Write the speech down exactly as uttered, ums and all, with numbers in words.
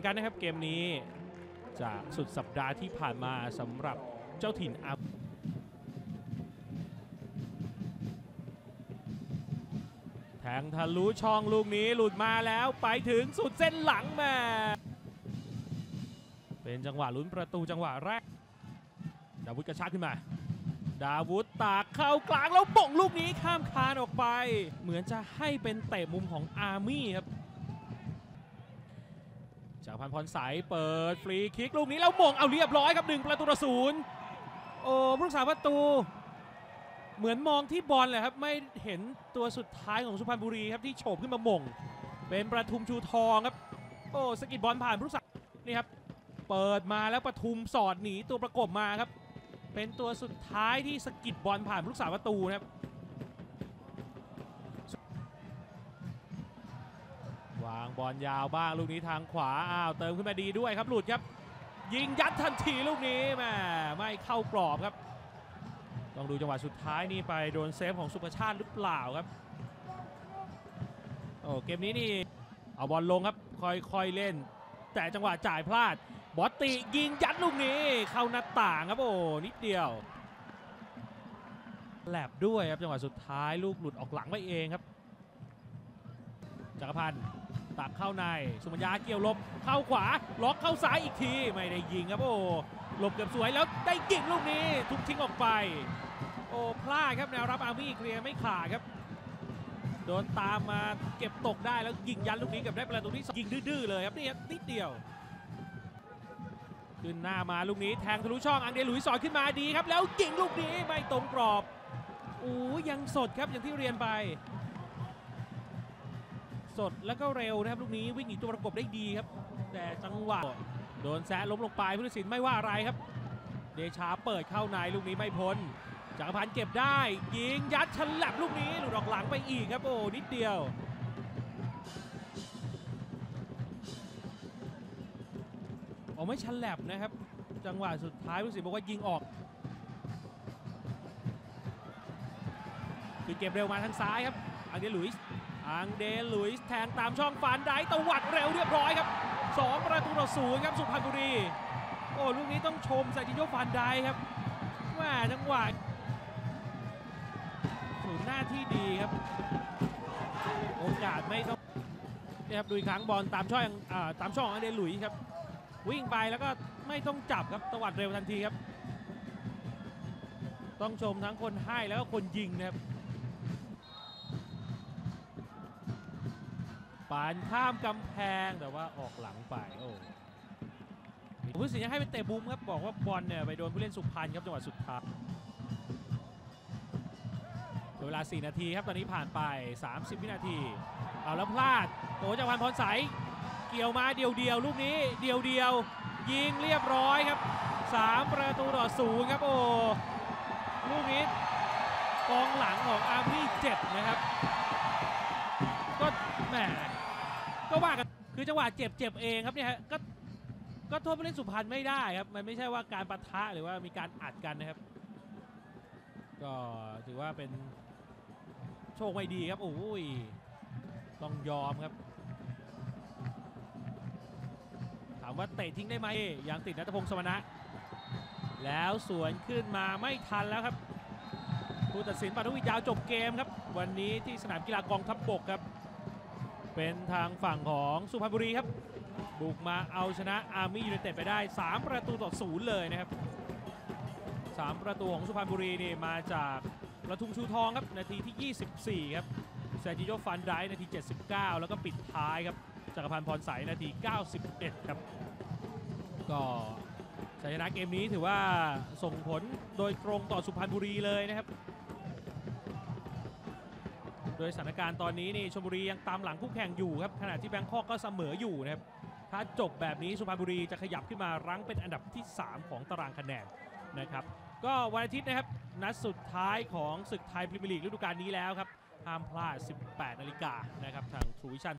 กันนะครับเกมนี้จากสุดสัปดาห์ที่ผ่านมาสำหรับเจ้าถิ่นอาแทงทะลุช่องลูกนี้หลุดมาแล้วไปถึงสุดเส้นหลังมาเป็นจังหวะลุ้นประตูจังหวะแรกดาวุธกระชากขึ้นมาดาวุธตากเข้ากลางแล้วบ่งลูกนี้ข้ามคานออกไปเหมือนจะให้เป็นเตะมุมของอาร์มี่ครับจากพันพรสายเปิดฟรีคิกลูกนี้แล้วบ่งเอาเรียบร้อยครับหนึ่งประตูต่อศูนย์โอ้ผู้รักษาประตูเหมือนมองที่บอลเลยครับไม่เห็นตัวสุดท้ายของสุพรรณบุรีครับที่โฉบขึ้นมาม่งเป็นประทุมชูทองครับโอ้สกิดบอลผ่านผู้รักษานี่ครับเปิดมาแล้วประทุมสอดหนีตัวประกบมาครับเป็นตัวสุดท้ายที่สกิดบอลผ่านผู้รักษาประตูนะครับวางบอลยาวบ้างลูกนี้ทางขวาอ้าวเติมขึ้นมาดีด้วยครับหลุดครับยิงยัดทันทีลูกนี้แม่ไม่เข้ากรอบครับต้องดูจังหวะสุดท้ายนี่ไปโดนเซฟของสุภชาติหรือเปล่าครับโอ้เกมนี้นี่เอาบอลลงครับค่อยๆเล่นแต่จังหวะจ่ายพลาดบอตติยิงยัดลูกนี้เข้าหน้าต่างครับโอ้นิดเดียวแหลบด้วยครับจังหวะสุดท้ายลูกหลุดออกหลังไปเองครับจักรพันธ์ตักเข้าในสุมัญญาเกี่ยวลบเข้าขวาล็อกเข้าซ้ายอีกทีไม่ได้ยิงครับโอ้หลบเกือบสวยแล้วได้ยิงลูกนี้ทุกทิ้งออกไปโอ้พลาดครับแนวรับอาร์มี่เคลียร์ไม่ขาดครับโดนตามมาเก็บตกได้แล้วยิงยันลูกนี้กับได้ประตูที่ยิงดื้อๆเลยครับนี่นิดเดียวขึ้นหน้ามาลูกนี้แทงทะลุช่องอังเดลุยสอดขึ้นมาดีครับแล้วยิงลูกนี้ไม่ตรงกรอบโอ้ยังสดครับอย่างที่เรียนไปสดแล้วก็เร็วนะครับลูกนี้วิ่งหนีตัวประกบได้ดีครับแต่จังหวะโดนแซะล้มลงไปผู้ตัดสินไม่ว่าอะไรครับเดชาเปิดเข้าในลูกนี้ไม่พ้นจักรพันธ์เก็บได้ยิงยัดฉลับลูกนี้หลุดออกหลังไปอีกครับโอ้นิดเดียวออกไม่ฉลับนะครับจังหวะสุดท้ายผู้ตัดสินบอกว่ายิงออกคือเก็บเร็วมาทางซ้ายครับอังเดลุยส์อังเดลุยส์แทงตามช่องฟันได้ตวัดเร็วเรียบร้อยครับสองประตูต่อศูนย์ครับสุพรรณบุรีโอ้ลูกนี้ต้องชมไซจิโยฟันได้ครับว่าจังหวะสูนหน้าที่ดีครับโอกาสไม่ต้องนี่ครับดูอีกครั้งบอลตามช่องอ่าตามช่องอังเดลุยส์ครับวิ่งไปแล้วก็ไม่ต้องจับครับตวัดเร็วทันทีครับต้องชมทั้งคนให้แล้วก็คนยิงนะครับปานข้ามกำแพงแต่ว่าออกหลังไปโอ้ผู้ตัดสินยังให้เป็นเตะมุมครับบอกว่าบอลเนี่ยไปโดนผู้เล่นสุพรรณครับจังหวะสุดท้ายเวลาสี่นาทีครับตอนนี้ผ่านไปสามสิบวินาทีเอาแล้วพลาดโอ้จักรพันธ์พรสายเกี่ยวมาเดียวเดียวลูกนี้เดียวเดียวยิงเรียบร้อยครับสามประตูต่อศูนย์ครับโอ้ลูกนี้กองหลังของอาร์มี่เจ็บนะครับก็แหมก็ว่ากันคือจังหวะเจ็บเจ็บเองครับเนี่ยก็ก็โทษผู้เล่นสุพรรณไม่ได้ครับมันไม่ใช่ว่าการปะทะหรือว่ามีการอัดกันนะครับก็ถือว่าเป็นโชคไม่ดีครับโอ้ยต้องยอมครับถามว่าเตะทิ้งได้ไหมยังติดณัฐพงศ์สมณะแล้วสวนขึ้นมาไม่ทันแล้วครับผู้ตัดสินปฐมวิทยาจบเกมครับวันนี้ที่สนามกีฬากองทัพบกครับเป็นทางฝั่งของสุพรรณบุรีครับบุกมาเอาชนะอาร์มี่ยูไนเต็ดไปได้สามประตูต่อศูนย์เลยนะครับสามประตูของสุพรรณบุรีนี่มาจากประทุมชูทองครับนาทีที่ยี่สิบสี่ครับแซจิโยฟันไดนาทีเจ็ดสิบเก้าแล้วก็ปิดท้ายครับจักรพันธ์พรสายนาทีเก้าสิบเอ็ดครับก็ชัยชนะเกมนี้ถือว่าส่งผลโดยตรงต่อสุพรรณบุรีเลยนะครับโดยสถานการณ์ตอนนี้นี่ชลบุรียังตามหลังคู่แข่งอยู่ครับขณะที่แบงคอกก็เสมออยู่นะครับถ้าจบแบบนี้สุพรรณบุรีจะขยับขึ้นมารั้งเป็นอันดับที่สามของตารางคะแนนนะครับก็วันอาทิตย์นะครับนัดสุดท้ายของศึกไทยพรีเมียร์ลีกฤดูกาลนี้แล้วครับห้ามพลาด สิบแปดนาฬิกานะครับทาง True Vision